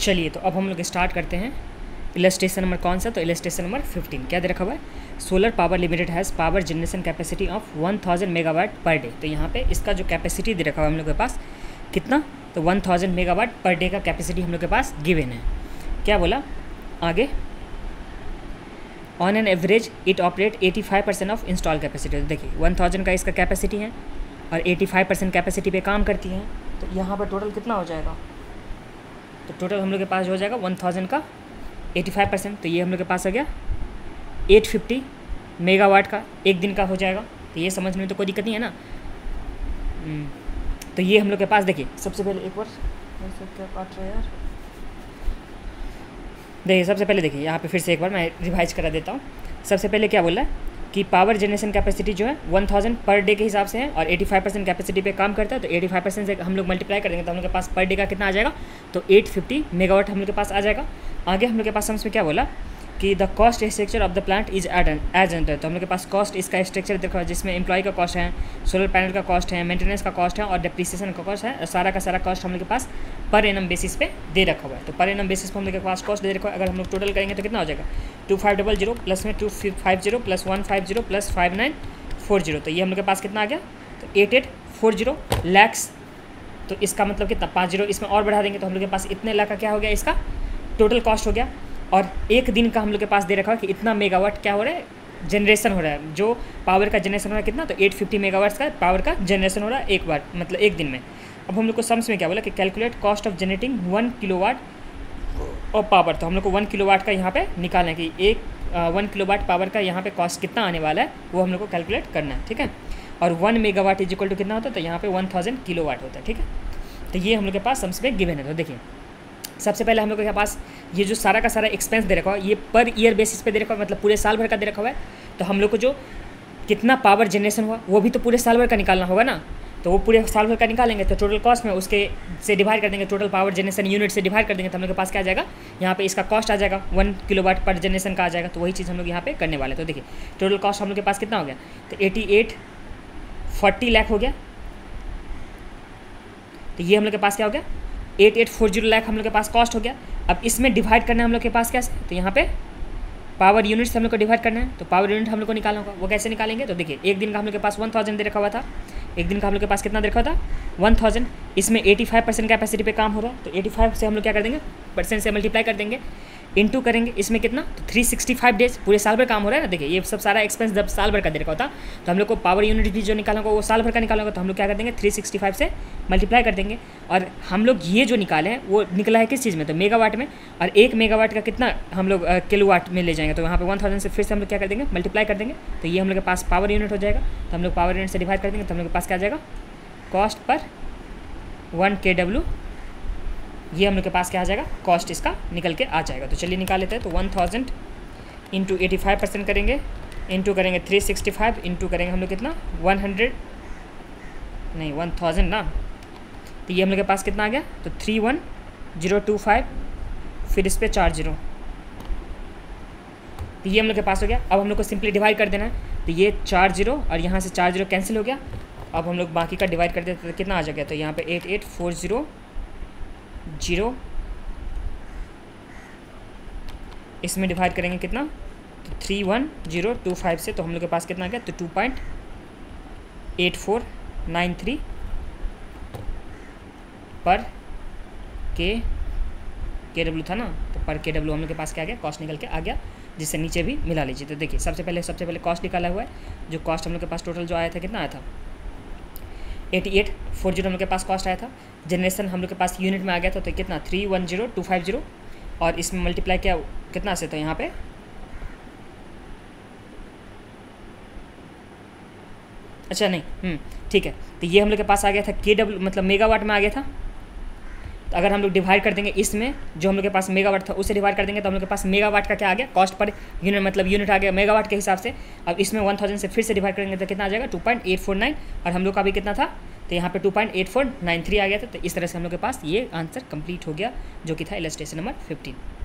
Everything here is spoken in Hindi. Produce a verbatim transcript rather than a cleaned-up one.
चलिए तो अब हम लोग स्टार्ट करते हैं। इलस्ट्रेशन नंबर कौन सा, तो इलस्ट्रेशन नंबर फिफ्टीन क्या दे रखा हुआ है, solar power limited has power generation capacity of one thousand megawatt per day. तो यहाँ पे इसका जो कैपेसिटी दे रखा हुआ है हम लोग के पास कितना, तो one thousand megawatt per day का कैपेसिटी हम लोग के पास गिवन है। क्या बोला आगे, on an average it operate eighty five percent of install capacity. देखिए वन थाउजेंड का इसका कैपेसिटी है और एटी फाइव परसेंट कैपेसिटी पे काम करती है, तो यहाँ पर टोटल कितना हो जाएगा, तो टोटल हम लोग के पास हो जाएगा वन थाउजेंड का एटी फाइव परसेंट, तो ये हम लोग के पास आ गया एट फिफ्टी मेगावाट का एक दिन का हो जाएगा। तो ये समझने में तो कोई दिक्कत नहीं है ना। तो ये हम लोग के पास देखिए सबसे पहले एक बार क्या काट रहे हैं यार, देखिए सबसे पहले देखिए यहाँ पे फिर से एक बार मैं रिवाइज करा देता हूँ। सबसे पहले क्या बोला है कि पावर जनरेशन कैपेसिटी जो है वन थाउजेंड पर डे के हिसाब से है और एटी फाइव परसेंट कैपेसिटी पे काम करता है, तो एटी फाइव परसेंट से हम लोग मल्टीप्लाई कर देंगे तो हम लोग के पास पर डे का कितना आ जाएगा, तो एट फिफ्टी मेगावाट हम लोग के पास आ जाएगा। आगे हम लोग के पास समझ में क्या बोला कि the cost structure of the plant is add as under. तो हम लोग के पास कॉस्ट इसका स्ट्रक्चर देखा है जिसमें एम्प्लॉय का कॉस्ट है, सोलर पैनल का कॉस्ट है, मेंटेनेंस का कॉस्ट है और डिप्रिसिएशन का कॉस्ट है। सारा का सारा कॉस्ट हम लोग के पास पर एनम बेसिस पे दे रखा हुआ है। तो पर एनम बेसिस पे हम लोग के पास कॉस्ट दे रखा है। अगर हम लोग टोटल करेंगे तो कितना हो जाएगा, two five double zero plus में two five zero plus one five zero plus five nine four zero, तो ये हम लोग के पास कितना आ गया, तो eight eight four zero lakhs. तो इसका मतलब कितना, पाँच जीरो इसमें और बढ़ा देंगे तो हम लोग के पास इतने लाख का क्या हो गया, इसका टोटल कॉस्ट हो गया। और एक दिन का हम लोग के पास दे रखा है कि इतना मेगावाट क्या हो रहा है, जनरेशन हो रहा है, जो पावर का जनरेशन हो रहा है कितना, तो एट फिफ्टी मेगावाट्स का पावर का जनरेशन हो रहा है एक बार, मतलब एक दिन में। अब हम लोग को सम्स में क्या बोला कि calculate cost of generating one kilowatt of power. तो हम लोग को वन किलोवाट का यहाँ पे निकालना है कि एक वन किलोवाट पावर का यहाँ पे कॉस्ट कितना आने वाला है, वो हम लोग को कैलकुलेट करना है, ठीक है। और one megawatt is equal to कितना होता है, तो यहाँ पे वन थाउजेंड किलोवाट होता है, ठीक है। तो ये हम लोग के पास सम्स में गिवन है। तो देखिए सबसे पहले हम लोग के पास ये जो सारा का सारा एक्सपेंस दे रखा हुआ है ये पर ईयर बेसिस पे दे रखा हुआ है, मतलब पूरे साल भर का दे रखा हुआ है। तो हम लोग को जो कितना पावर जनरेशन हुआ वो भी तो पूरे साल भर का निकालना होगा ना, तो वो पूरे साल भर का निकालेंगे तो टोटल कॉस्ट में उसके से डिवाइड कर देंगे, टोटल पावर जनरेशन यूनिट से डिवाइड कर देंगे तो हम लोग के पास क्या आ जाएगा, यहाँ पे इसका कॉस्ट आ जाएगा वन किलोवाट पर जनरेशन का आ जाएगा। तो वही चीज़ हम लोग यहाँ पे करने वाले हैं। तो देखिए टोटल कॉस्ट हम लोग के पास कितना हो गया, तो एटी एट फोर्टी लाख हो गया। तो ये हम लोग के पास क्या हो गया, eight eight four zero lakh हम लोग के पास कॉस्ट हो गया। अब इसमें डिवाइड करना है हम लोग के पास कैसे, तो यहाँ पे पावर यूनिट से हम लोग को डिवाइड करना है, तो पावर यूनिट हम लोग को निकालना होगा। वो कैसे निकालेंगे, तो देखिए एक दिन का हम लोग के पास वन थाउजेंड दे रखा हुआ था, एक दिन का हम लोग के पास कितना दे रखा था, वन थाउजेंड। इसमें एटी फाइव परसेंट कैपेसिटी पे काम हो रहा है, तो एटी फाइव से हम लोग क्या कर देंगे, परसेंट से मल्टीप्लाई कर देंगे, इनटू करेंगे इसमें कितना, तो थ्री सिक्सटी फाइव डेज पूरे साल भर काम हो रहा है ना। देखिए ये सब सारा एक्सपेंस जब साल भर का दे रखा होता तो हम लोग को पावर यूनिट भी जो निकालना होगा वो साल भर का निकालना होगा। तो हम लोग क्या कर देंगे, थ्री सिक्सटी फाइव से मल्टीप्लाई कर देंगे। और हम लोग ये जो निकाले हैं वो निकला है किस चीज़ में, तो मेगावाट में। और एक मेगावाट का कितना हम लोग किलोवाट में ले जाएंगे, तो यहाँ पे वन थाउजेंड से फिर से हम लोग क्या कर देंगे, मल्टीप्लाई कर देंगे। तो ये हम लोग के पास पावर यूनिट हो जाएगा। तो हम लोग पावर यूनिट से डिवाइड कर देंगे तो हम लोग के पास क्या आ जाएगा, कॉस्ट पर वन के डब्ल्यू, ये हम लोग के पास क्या आ जाएगा, कॉस्ट इसका निकल के आ जाएगा। तो चलिए निकाल लेते हैं। तो one thousand into eighty five percent करेंगे, इंटू करेंगे थ्री सिक्सटी फाइव, इंटू करेंगे हम लोग कितना, वन हंड्रेड नहीं वन थाउजेंड ना, तो ये हम लोग के पास कितना आ गया, तो three one zero two five, फिर इस पर चार जीरो, तो ये हम लोग के पास हो गया। अब हम लोग को सिंपली डिवाइड कर देना है, तो ये चार जीरो और यहाँ से चार जीरो कैंसिल हो गया। अब हम लोग बाकी का डिवाइड कर देते तो कितना आ जाएगा, तो यहाँ पे eight eight four zero zero, इसमें डिवाइड करेंगे कितना, तो three one zero two five से, तो हम लोग के पास कितना आ गया, तो two point eight four nine three पर के के डब्ल्यू था ना, तो पर के डब्ल्यू हम लोग के पास क्या आ गया, कॉस्ट निकल के आ गया, जिससे नीचे भी मिला लीजिए। तो देखिए सबसे पहले सबसे पहले कॉस्ट निकाला हुआ है, जो कॉस्ट हम लोग के पास टोटल जो आया था कितना आया था, एटी एट फोर जीरो हम लोग के पास कॉस्ट आया था। जनरेशन हम लोग के पास यूनिट में आ गया था, तो कितना three one zero two five zero, और इसमें मल्टीप्लाई किया कितना से, तो यहाँ पे अच्छा नहीं ठीक है, तो ये हम लोग के पास आ गया था के डब्ल्यू, मतलब मेगावाट में आ गया था। तो अगर हम लोग डिवाइड कर देंगे इसमें जो हम लोग के पास मेगावाट था उसे डिवाइड कर देंगे तो हम लोग के पास मेगावाट का क्या आ गया, कॉस्ट पर यूनिट, मतलब यूनिट आ गया मेगावाट के हिसाब से। अब इसमें वन थाउजेंड से फिर से डिवाइड करेंगे तो कितना आ जाएगा, two point eight four nine, और हम लोग का अभी कितना था, तो यहाँ पे two point eight four nine three आ गया था। तो इस तरह से हम लोग के पास ये आंसर कंप्लीट हो गया, जो कि था इलस्ट्रेशन नंबर फिफ्टीन।